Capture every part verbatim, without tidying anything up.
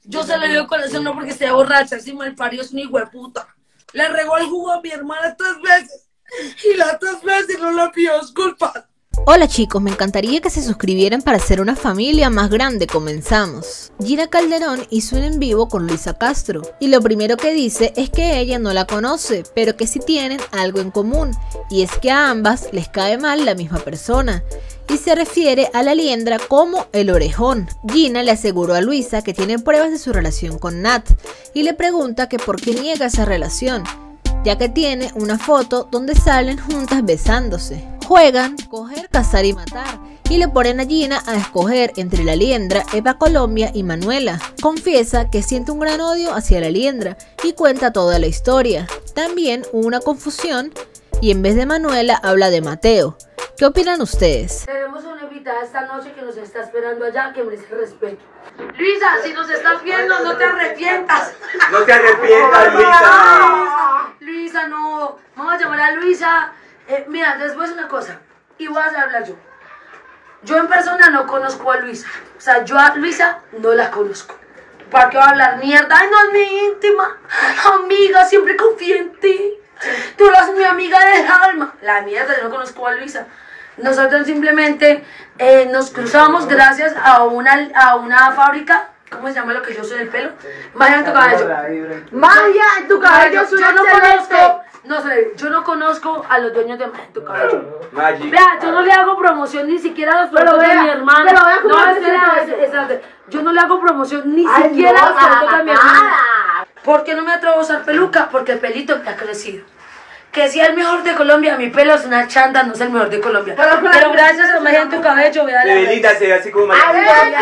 Yo se le dio corazón no porque esté borracha, ese malparido es un hijo de puta. Le regó el jugo a mi hermana tres veces y las tres veces no la pidió disculpas. Hola chicos, me encantaría que se suscribieran para hacer una familia más grande. Comenzamos. Gina Calderón hizo un en vivo con Luisa Castro y lo primero que dice es que ella no la conoce, pero que sí tienen algo en común, y es que a ambas les cae mal la misma persona, y se refiere a la liendra como el orejón. Gina le aseguró a Luisa que tiene pruebas de su relación con Nat y le pregunta que por qué niega esa relación, ya que tiene una foto donde salen juntas besándose. Juegan coger, cazar y matar y le ponen a Gina a escoger entre la liendra, Eva Colombia y Manuela. Confiesa que siente un gran odio hacia la liendra y cuenta toda la historia. También hubo una confusión y en vez de Manuela habla de Mateo. ¿Qué opinan ustedes? Tenemos una invitada esta noche que nos está esperando allá, que merece respeto. Luisa, si nos estás viendo, no te arrepientas. No te arrepientas, Luisa. Luisa, no. Vamos a llamar a Luisa. Eh, mira, les voy a decir una cosa, y voy a hablar yo. Yo en persona no conozco a Luisa. O sea, yo a Luisa no la conozco. ¿Para qué va a hablar mierda? Ay, no es mi íntima. Amiga, siempre confío en ti. Tú eres mi amiga del alma. La mierda, yo no conozco a Luisa. Nosotros simplemente eh, nos cruzamos gracias a una, a una fábrica. ¿Cómo se llama lo que yo soy del pelo? Magia en tu cabello. Magia en tu cabello. Yo, yo no conozco. No sé, yo no conozco a los dueños de Magia en tu cabello. Magic. Vea, yo no le hago promoción ni siquiera a los productos de mi hermana. Pero vea cómo No, te espera, sientes. es- es- es- yo no le hago promoción ni Ay, siquiera no, a los productos de mi hermana. nada. ¿Por qué no me atrevo a usar peluca? Porque el pelito me ha crecido. Que si es el mejor de Colombia, mi pelo es una chanda, no es el mejor de Colombia. Pero, Pero, pero, gracias a Magia en tu cabello, vea la Evelita se ve así como Ay, María. ay,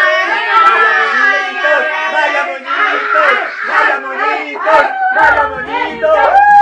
ay, Vaya monitos, vaya monitos, vaya monitos.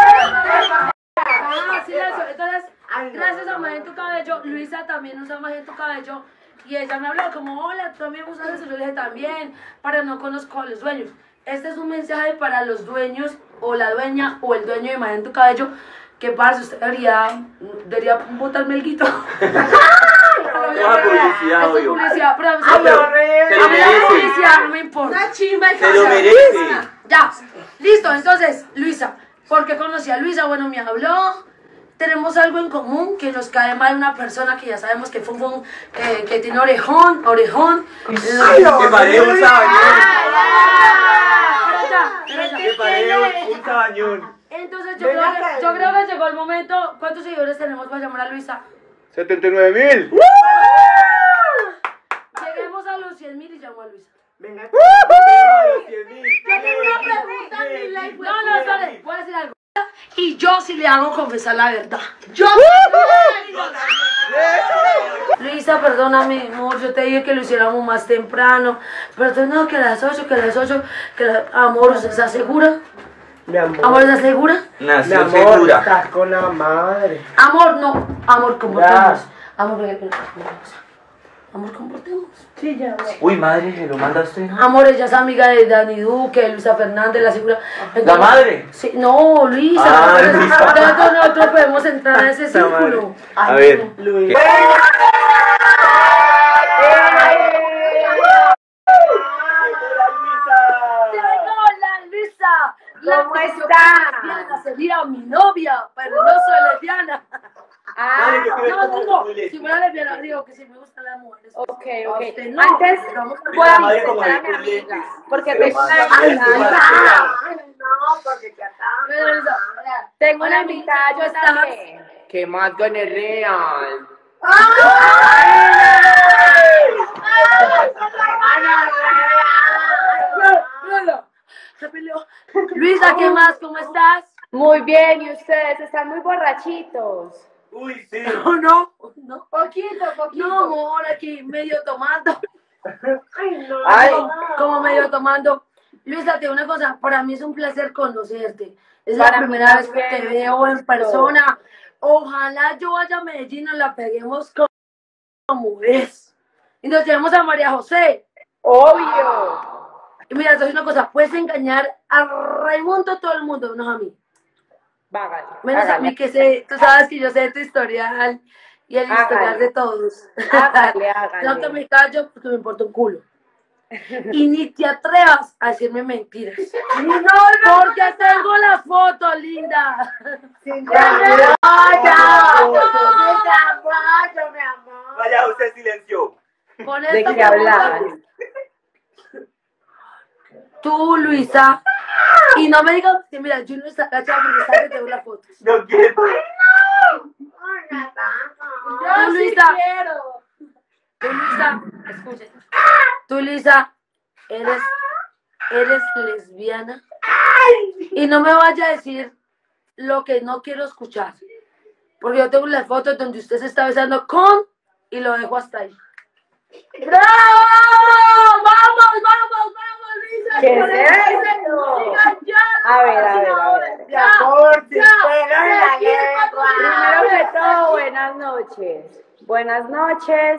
Ah, sí, eso. Entonces, gracias a Magia en tu cabello, Luisa también usa Magia en tu cabello. Y ella me habló como, hola, ¿tú también usas eso? Yo le dije, también, para no conozco a los dueños. Este es un mensaje para los dueños, o la dueña, o el dueño de Magia en tu cabello, que para usted debería, debería botarme el guito. Toda publicidad, Esto es obvio. publicidad, pero Ay, Se lo horrible. a mí la merece. publicidad no me importa. Una chimba y Se lo cosa. merece. Ya, listo, entonces, Luisa, ¿por qué conocí a Luisa? Bueno, me habló, tenemos algo en común, que nos cae mal una persona que ya sabemos que fue un, eh, que tiene orejón, orejón. Ay, no. Que parece un sabañón. Pero ya, pero ya. Que parece un- un sabañón. Entonces yo Venga, creo, que, Karen. yo creo que llegó el momento. ¿Cuántos seguidores tenemos para llamar a Luisa? setenta y nueve mil. Lleguemos a los cien mil y llamo a Luisa. Venga. Tengo una pregunta, mi life. No, no, sorry, voy a decir algo. Y yo sí le hago confesar la verdad. Yo Luisa, perdóname, amor, yo te dije que lo hiciéramos más temprano, pero tú no, que a las ocho, que a las ocho, que la... Amor, ¿usted está segura? Mi amor. Amor, ¿estás segura? Mi Nació amor, segura. estás con la madre. Amor, no, amor, comportemos. Ya. Amor, ven, ven, ven, una cosa. Amor, comportemos. Sí, ya. Uy, madre, ¿se lo manda usted? Amor, ella es amiga de Dani Duque, Luisa Fernández, la segura. ¿La madre? Sí, no, Luisa. Ah, entonces, Luisa. entonces nosotros podemos entrar a ese La madre. círculo. A ver. Luis. Hola, Luisa. La ¿Cómo que yo está? lesbiana sería mi novia, pero no soy lesbiana. Madre, yo creo No, que digo, muy si fuera lesbiana, digo que si me gustan las mujeres. Ok, A ok. usted no, Antes vamos a- voy a Madre, como presentar a de mi amiga, lentes. porque Pero tengo madre, una, Ay, Ay, no, ay, no, porque te acá. Pero, Luisa, hola. tengo una Hola, invitada ¿cómo yo estás? también. Que más gane real. Luisa, se peleó. Luisa, ¿qué más? ¿Cómo estás? Muy bien, y ustedes están muy borrachitos. Uy, sí. No, no, no. Poquito, poquito. No, amor, aquí medio tomando. Ay, no. Ay, como medio tomando. Luisa, te digo una cosa, para mí es un placer conocerte. Es Para la mí primera vez que también. te veo en persona. Ojalá yo vaya a Medellín y la peguemos como, como es. Y nos llevamos a María José. Obvio. Y mira, te digo una cosa, puedes engañar a Raimundo, todo el mundo, no a mí. Vágale. Menos a mí que sé, tú sabes que yo sé tu historial y el Hágale. historial de todos. Hágale, hágale. No que me callo porque me importa un culo. Y ni te atrevas a decirme mentiras. No, no, porque tengo la foto, linda. Sin desarrollo, sin desarrollo, mi amor. Vaya, usted silenció. Con ¿De esta qué hablar? Tú, Luisa. Y no me digas, que mira, yo no está agachada porque sabe que tengo la foto. No quiero. Tú, Luisa. Tú, Luisa, escuchen. Tú, Luisa, eres, eres lesbiana. Y no me vaya a decir lo que no quiero escuchar. Porque yo tengo la foto donde usted se está besando con y lo dejo hasta ahí. ¡Bravo! ¡Vamos, vamos, vamos, Luisa! ¿Qué Por es eso, eso? digan ya, A ver, a ver, a ver. Mi amor, sin ya, pelo en la lengua. Primero que todo, buenas noches. Buenas noches.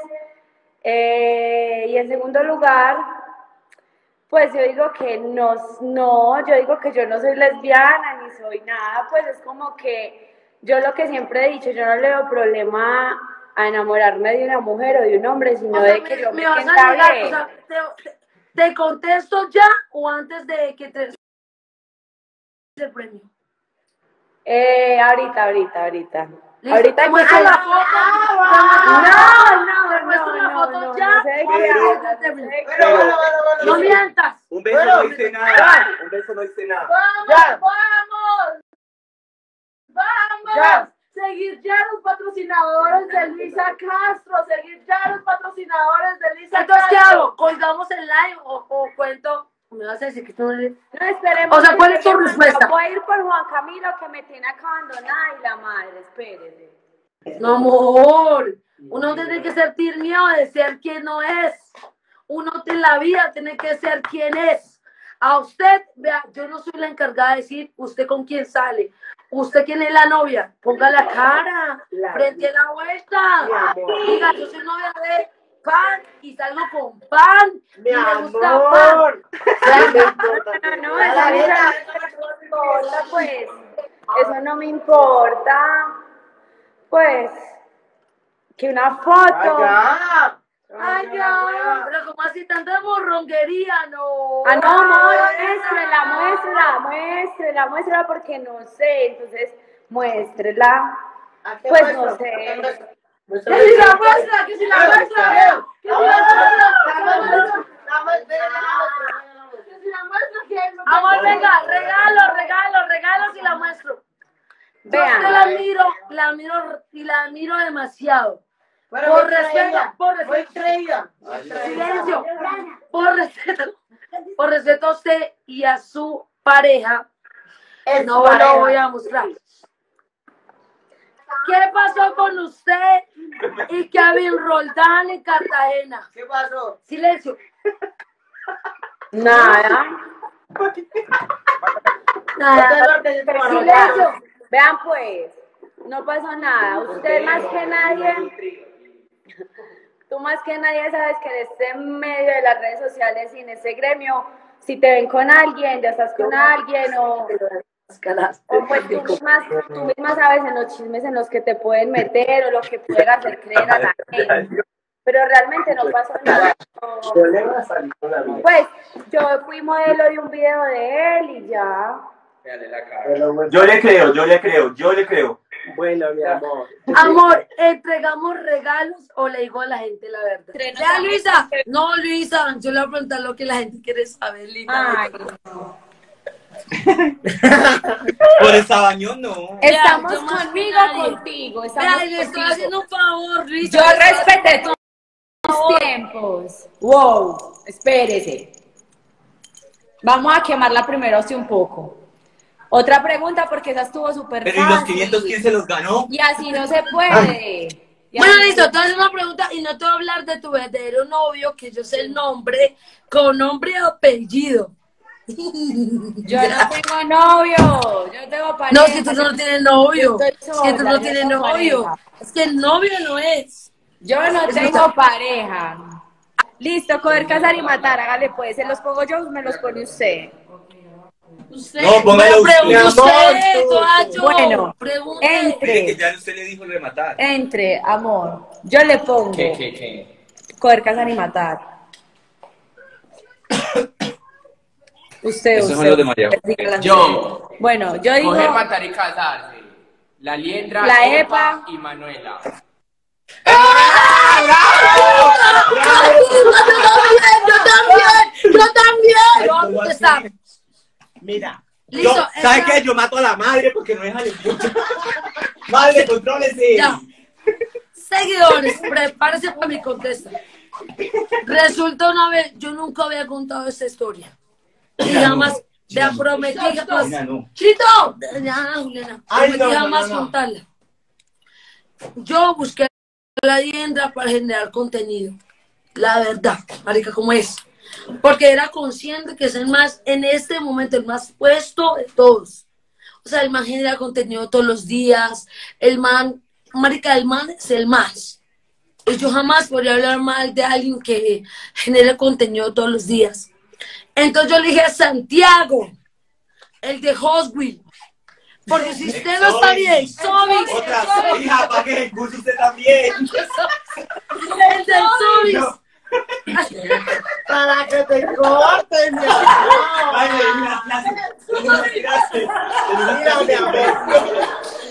Eh, y en segundo lugar, pues yo digo que no, no, yo digo que yo no soy lesbiana ni soy nada, pues es como que yo lo que siempre he dicho, yo no le veo problema a enamorarme de una mujer o de un hombre, sino O sea, de que me, yo me me vas sienta a negar, bien. o sea, te, te- te contesto ya o antes de que te el premio. Eh, ahorita, ahorita, ahorita. Listo, Ahorita te que muestro se- la foto. No, no, te no, muestro la no, foto no, ya. no sé de qué Pero- hablas, no sé de qué Bueno, bueno, bueno, bueno. No mientas. Un beso Bueno, no dice nada. Un beso no dice nada. Vamos, Ya. vamos. Vamos. Ya. Seguir ya los patrocinadores de Luisa Castro. Seguir ya los patrocinadores de Luisa Entonces, Castro. ¿Qué hago? ¿Colgamos el live o, o cuento? ¿Me vas a decir que tú no le... No, esperemos. O sea, que ¿cuál es tu llegue más. respuesta? Voy a ir por Juan Camilo, que me tiene acá abandonada, y la madre, espérese. No, amor. Uno tiene que sentir miedo de ser quien no es. Uno en la vida tiene que ser quien es. A usted, vea, yo no soy la encargada de decir usted con quién sale. Usted quién es la novia. Ponga la cara Claro. frente a la vuelta. Mi amor. Diga, yo soy novia de pan y salgo con pan. Mi y me gusta pan. amor. No me importa. No, no, A eso la a mí neta, no me importa, pues. Eso no me importa. Pues, que una foto. Allá. Ay, ya. Pero como así tanta morronguería, no. Ah, no, amor, muéstrela, muéstrela, muéstrela, muéstrela porque no sé, entonces muéstrela. ¿A qué Pues muestro? no sé. ¿A qué muestro? Que Muestra si la el- muestra, que si la muestra, que si la muestra, que si la muestra, que amor, venga, regalo, regalo, regalo si la muestro. Yo Vean. te la miro, la miro y la miro demasiado. Pero Por muestra respeto, ella. por respeto. Muestra ella. Muestra ella. Silencio. Por respeto, por respeto a usted y a su pareja, Es no su pareja. lo voy a mostrar. ¿Qué pasó con usted y Kevin Roldán en Cartagena? ¿Qué pasó? Silencio. Nada. Nada. Silencio. Vean pues, no pasó nada. Usted más que nadie, tú más que nadie sabes que en este medio de las redes sociales y en este gremio, si te ven con alguien, ya estás con alguien o... O pues tú misma, tú misma sabes en los chismes en los que te pueden meter o lo que pueden hacer creer a la gente. Pero realmente no pasó nada. No. Pues yo fui modelo de un video de él y ya. Yo le creo, yo le creo, yo le creo. Bueno, mi amor. Amor, ¿entregamos regalos o le digo a la gente la verdad? Ya, Luisa. No, Luisa, yo le voy a preguntar lo que la gente quiere saber, linda. Ay, Por el sabañón no. estamos yo más que conmigo, nadie. contigo. Estamos Vea, le estoy contigo. haciendo un favor, Luisa. Yo respeté tus tiempos. Wow, espérese. Vamos a quemarla primero así un poco. Otra pregunta porque esa estuvo súper Pero ¿y los fácil. quinientos quién se los ganó? Y así no se puede. Y Bueno, así- listo, te voy a hacer una pregunta y no te voy a hablar de tu verdadero novio, que yo sé el nombre, con nombre y apellido. Yo no tengo novio, yo tengo pareja. No, es que tú no tienes novio. Yo Es estoy que tú sola, no yo tienes tengo novio. pareja. Es que el novio no es. Yo no tengo pareja. Listo, coger, casar y matar, hágale pues. Se los pongo yo, me los pone usted. Usted, No, póngalo bueno, usted. pregunta usted, Amor, Toacho. Bueno, Pregunte. entre. Mire que ya usted le dijo rematar. Entre, amor, yo le pongo ¿Qué, qué, qué? coger, casar y matar. Usted, Esos usted. son los de María José. Yo. Bueno, yo digo Coger, matar y casarse. La Liendra, La Epa Epa. y Manuela. Yo también, yo también. Yo voy a ¿Cómo contestar. así? Mira. Listo, Yo, ¿sabes esta- qué? Yo mato a la madre porque no deja de escuchar. Madre, contrólese. Ya. Seguidores, prepárense para mi contesta. Resulta una vez, yo nunca había contado esta historia. Y jamás te prometí que pues, Mira, no. Chito, ya, Juliana, Ay, prometí no, no, jamás no, no. contarla. Yo busqué la Liendra para generar contenido. La verdad, marica, como es. Porque era consciente que es el más, en este momento, el más puesto de todos. O sea, el man genera contenido todos los días. El man, marica, el man es el más. Y yo jamás podría hablar mal de alguien que genere contenido todos los días. Entonces yo le dije a Santiago, el de Hoswell. Porque si usted no está bien, Sobis, Otra, hija, para que escuche usted también. el del Sobis. No. Para que te corten, mi amor. Ay, mira, mira, mira, me tiraste. Mira, mi amor.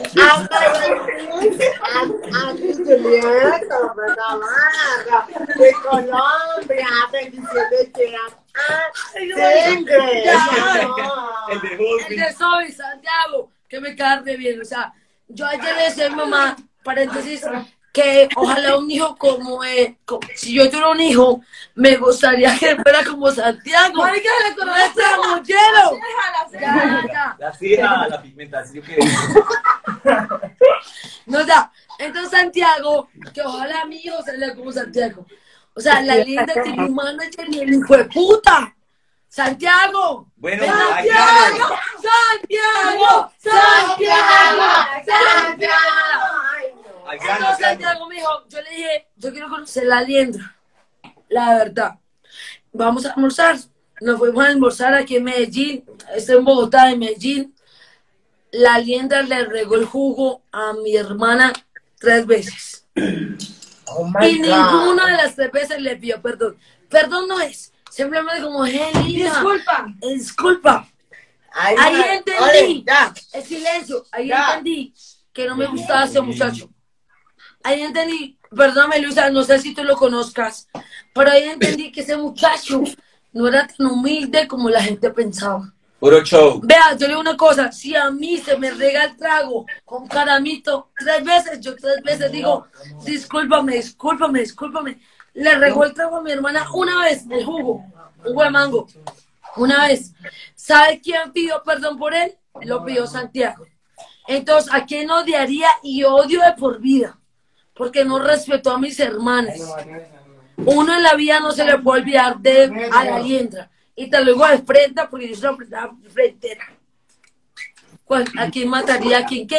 Aquí Julieta, ¿verdad? De Colombia, bendición de Sangre. El de El Hosby. de Sobis, Santiago, que me cae bien. O sea, yo ayer le decía a mi mamá, paréntesis, que ojalá un hijo como él, co- si yo tuviera un hijo, me gustaría que fuera como Santiago. Marica, le conocí. ¡Nuestro mollero! Ya, ya. La ceja, la pigmentación que dice. No, ya. Entonces Santiago, que ojalá mi hijo salga como Santiago. O sea, la linda que mi manager ni el hijo de puta. Santiago. Bueno, Santiago. Santiago. Santiago. Santiago. al grano, Entonces al grano. Santiago me dijo, yo le dije, yo quiero conocer la Liendra. La verdad. Vamos a almorzar. Nos fuimos a almorzar aquí en Medellín. Estoy en Bogotá, en Medellín. La Liendra le regó el jugo a mi hermana tres veces. Oh my Y God. ninguna de las tres veces le pidió perdón. Perdón no es. Simplemente como, hey, linda. Disculpa. eh, Disculpa. Ay, Ahí ma- entendí. Ole, ya. El silencio. Ahí Ya. entendí que no me gustaba ese muchacho. Ahí entendí. Perdóname, Luisa, no sé si tú lo conozcas. Pero ahí entendí que ese muchacho no era tan humilde como la gente pensaba. Puro show. Vea, yo le digo una cosa, si a mí se me rega el trago con caramito tres veces, yo tres veces digo, discúlpame, discúlpame, discúlpame. Le regó el trago a mi hermana una vez, el jugo, un buen mango, una vez. ¿Sabe quién pidió perdón por él? Lo pidió Santiago. Entonces, ¿a quién odiaría y odio de por vida? Porque no respetó a mis hermanas. Uno en la vida no se le puede olvidar de a la Liendra. Y te lo digo de frente porque yo soy una persona frentera. ¿Cuál- ¿A quién mataría? ¿A quién qué?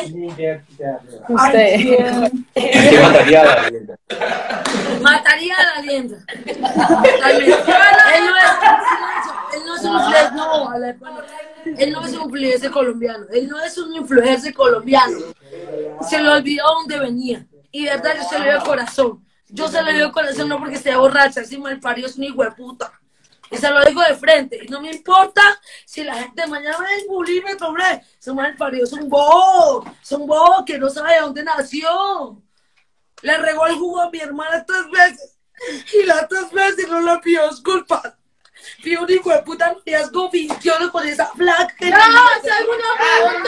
Usted. ¿Qué mataría a la leyenda? Mataría a la Liendra. Totalmente. Él no es, silencio, él no es un influencer, no, a la- él no es un influencer colombiano. Él no es un influencer colombiano. Se le olvidó dónde venía. Y de verdad yo se le dio el corazón. Yo se le dio el corazón no porque esté borracha, así mal parió, es un hijo de puta. Y se lo digo de frente. Y no me importa si la gente mañana ve el bulímetro, hombre. Es un mal parido, es un bobo. Es un bobo que no sabe de dónde nació. Le regó el jugo a mi hermana tres veces. Y las tres veces no le pidió disculpas. Pidió un hijo de puta noviazgo fingió con esa flaca. que ¡No! tenía. ¡Segunda pregunta!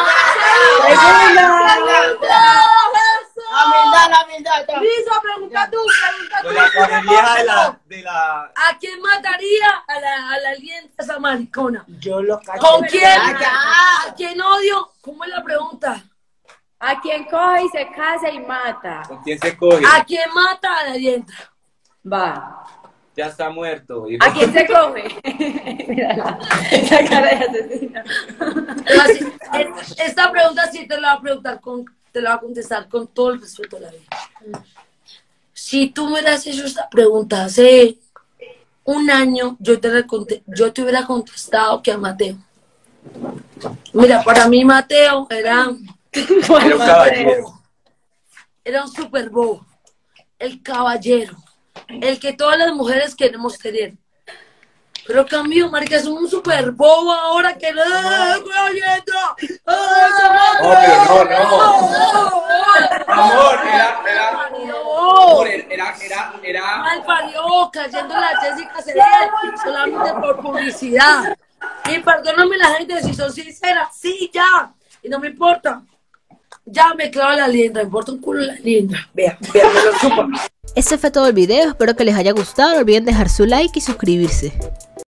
La humildad, la humildad. ya. Lisa, pregunta tú, pregunta tú. Con la correlieja de la, de la... ¿A quién mataría a la, a la Liendra, esa maricona? Yo lo caché. ¿Con quién? Ya, ya. ¿A quién odio? ¿Cómo es la pregunta? A quien coge y se casa y mata. ¿Con quién se coge? ¿A quién mata a la Liendra? Va. Ya está muerto. Y- ¿A quién se coge? Mírala. Esa cara de asesina. Así, es- esta pregunta sí te la voy a preguntar con, te la voy a contestar con todo el respeto de la vida. Si tú me hubieras hecho esta pregunta hace un año, yo te, hubiera conte- yo te hubiera contestado que a Mateo. Mira, para mí Mateo era, Era un caballero. era un super bobo, el caballero, el que todas las mujeres queremos tener. Pero Camilo, marica, es un super bobo ahora que no. No, pero no, no. Amor, era, era, amor, era, era, era. Mal parió, cayendo la Jessica Serial solamente por publicidad. Y perdóname la gente, si son sinceras, sí, ya. Y no me importa. Ya me clavo la liendra, me importa un culo la liendra. Vea, vea, me lo chupa. Ese fue todo el video, espero que les haya gustado, no olviden dejar su like y suscribirse.